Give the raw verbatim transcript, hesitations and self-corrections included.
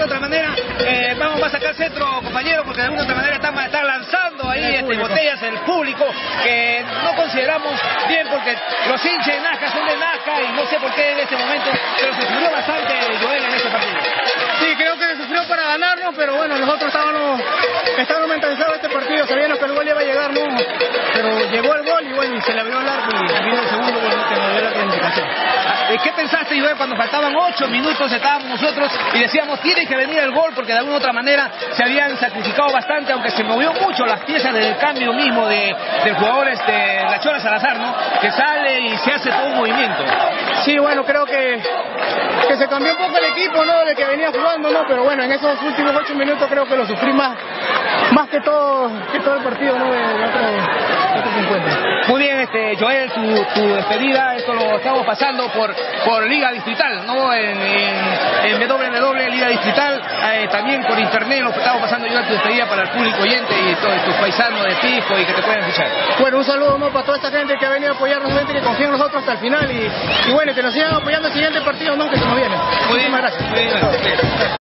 alguna otra manera eh, vamos a sacar centro, compañero, porque de alguna otra manera están, están lanzando ahí este, botellas el público, que no consideramos bien porque los hinchas de Nazca son de Nazca y no sé por qué en este momento, pero se sufrió bastante Joel en este partido. Sí, creo que se sufrió para ganarnos, pero bueno, nosotros estábamos, estábamos mentalizados este partido, sabíamos que el gol iba a llegar, ¿no? Pero llegó el gol y bueno, y se le abrió el arco y vino el segundo gol, ¿no? Que nos dio la clasificación. ¿Qué pensaste, Joel, cuando faltaban ocho minutos, estábamos nosotros y decíamos, tiene que venir el gol, porque de alguna otra manera se habían sacrificado bastante, aunque se movió mucho las piezas del cambio mismo de, del jugador este, La Chola Salazar, ¿no? Que sale y se hace todo un movimiento. Sí, bueno, creo que, que se cambió un poco el equipo, ¿no? De que venía jugando, ¿no? Pero bueno, en esos últimos ocho minutos creo que lo sufrí más, más que todo, que todo el partido, ¿no? De, de otro, de otro cincuenta. Muy bien, este, Joel, tu, tu despedida, esto lo estamos pasando por, por Liga Distrital, ¿no? En, en, en doble u doble u doble punto liga distrital, eh, también por internet lo estamos pasando yo tu despedida para el público oyente y todos tus paisanos de Pisco y que te puedan escuchar. Bueno, un saludo, ¿no? Para toda esta gente que ha venido a apoyarnos, gente que confía en nosotros hasta el final y, y bueno, que nos sigan apoyando el siguiente partido, ¿no? Que se nos viene. Muy bien, muchísimas gracias. Muy bien, gracias.